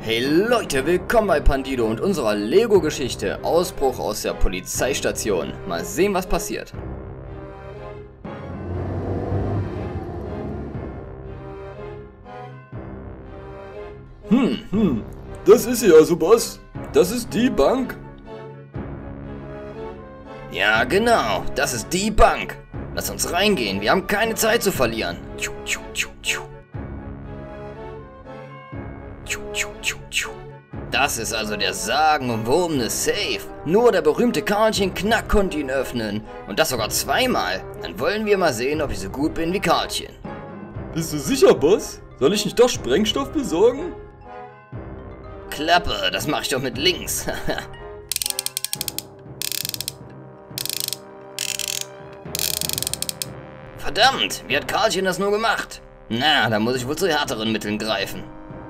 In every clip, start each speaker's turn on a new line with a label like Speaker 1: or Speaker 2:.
Speaker 1: Hey Leute, willkommen bei Pandido und unserer Lego-Geschichte Ausbruch aus der Polizeistation. Mal sehen, was passiert.
Speaker 2: Das ist sie also, Boss. Das ist die Bank.
Speaker 1: Ja, genau, das ist die Bank. Lass uns reingehen, wir haben keine Zeit zu verlieren. Das ist also der sagenumwobene Safe. Nur der berühmte Karlchen Knack konnte ihn öffnen. Und das sogar zweimal. Dann wollen wir mal sehen, ob ich so gut bin wie Karlchen.
Speaker 2: Bist du sicher, Boss? Soll ich nicht doch Sprengstoff besorgen?
Speaker 1: Klappe, das mache ich doch mit links. Verdammt, wie hat Karlchen das nur gemacht? Na, da muss ich wohl zu härteren Mitteln greifen.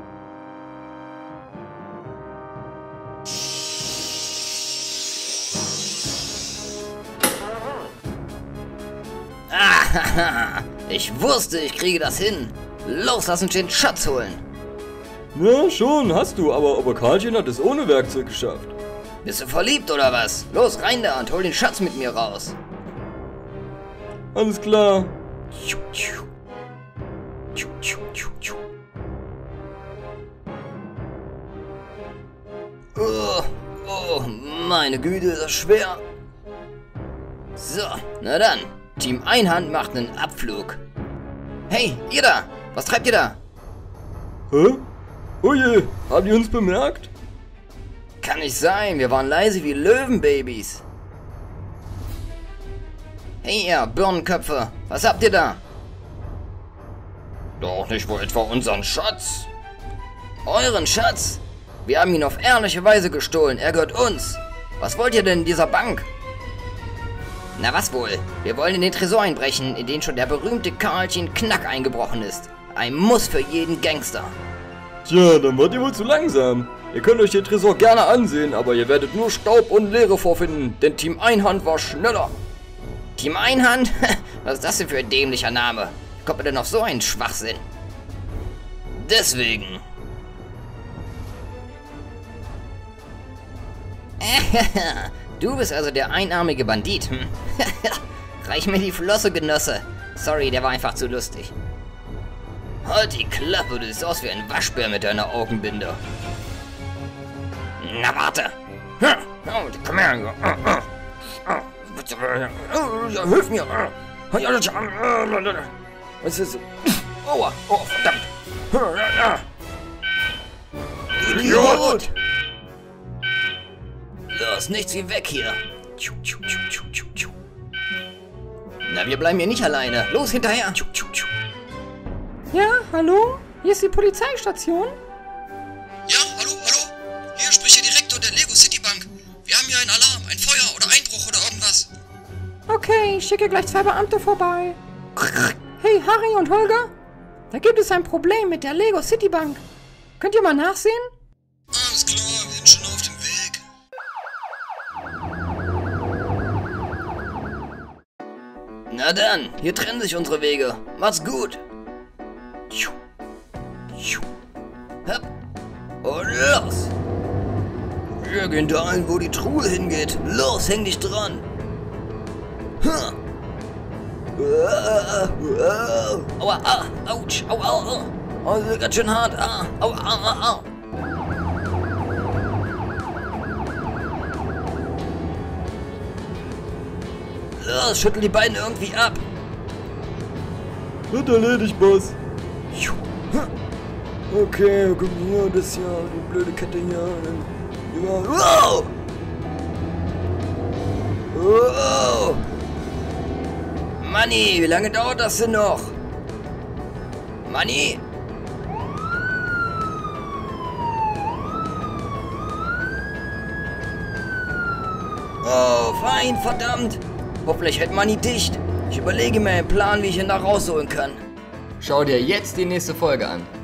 Speaker 1: Ah, ich wusste, ich kriege das hin. Los, lass uns den Schatz holen.
Speaker 2: Ja, schon, hast du, aber Karlchen hat es ohne Werkzeug geschafft.
Speaker 1: Bist du verliebt oder was? Los, rein da und hol den Schatz mit mir raus.
Speaker 2: Alles klar.
Speaker 1: Oh, meine Güte, ist das schwer. So, na dann. Team Einhand macht einen Abflug. Hey, ihr da! Was treibt ihr da?
Speaker 2: Hä? Oh je, haben die uns bemerkt?
Speaker 1: Kann nicht sein, wir waren leise wie Löwenbabys. Hey ihr Birnenköpfe, was habt ihr da? Doch nicht wohl etwa unseren Schatz? Euren Schatz? Wir haben ihn auf ehrliche Weise gestohlen, er gehört uns. Was wollt ihr denn in dieser Bank? Na was wohl? Wir wollen in den Tresor einbrechen, in den schon der berühmte Karlchen Knack eingebrochen ist. Ein Muss für jeden Gangster.
Speaker 2: Tja, dann wart ihr wohl zu langsam. Ihr könnt euch den Tresor gerne ansehen, aber ihr werdet nur Staub und Leere vorfinden, denn Team Einhand war schneller.
Speaker 1: Team Einhand? Was ist das denn für ein dämlicher Name? Wie kommt man denn auf so einen Schwachsinn? Deswegen. Du bist also der einarmige Bandit, hm? Reich mir die Flosse, Genosse. Sorry, der war einfach zu lustig. Halt die Klappe, du siehst aus wie ein Waschbär mit deiner Augenbinde. Na warte. Komm her. Hilf mir.
Speaker 2: Was ist...
Speaker 1: Aua, oh verdammt.
Speaker 2: Idiot!
Speaker 1: Los, nichts wie weg hier. Na, wir bleiben hier nicht alleine. Los, hinterher.
Speaker 3: Ja, hallo? Hier ist die Polizeistation.
Speaker 4: Ja, hallo? Hier spricht der Direktor der Lego City Bank. Wir haben hier einen Alarm, ein Feuer oder Einbruch oder irgendwas.
Speaker 3: Okay, ich schicke gleich 2 Beamte vorbei. Hey, Harry und Holger? Da gibt es ein Problem mit der Lego City Bank. Könnt ihr mal nachsehen?
Speaker 4: Alles klar, wir sind schon auf dem Weg.
Speaker 1: Na dann, hier trennen sich unsere Wege. Macht's gut. Hopp. Und los. Wir gehen dahin, wo die Truhe hingeht. Los, häng dich dran. Aua, ouch, au. Oh, das ist ganz schön hart. Au. Los, schüttel die beiden irgendwie ab.
Speaker 2: Wird erledigt, Boss. Okay, guck hier, das hier, die blöde Kette hier.
Speaker 1: Wow! Wow! Manni, wie lange dauert das denn noch? Manni? Oh, fein, verdammt! Hoffentlich hält Manni dicht. Ich überlege mir einen Plan, wie ich ihn da rausholen kann.
Speaker 5: Schau dir jetzt die nächste Folge an.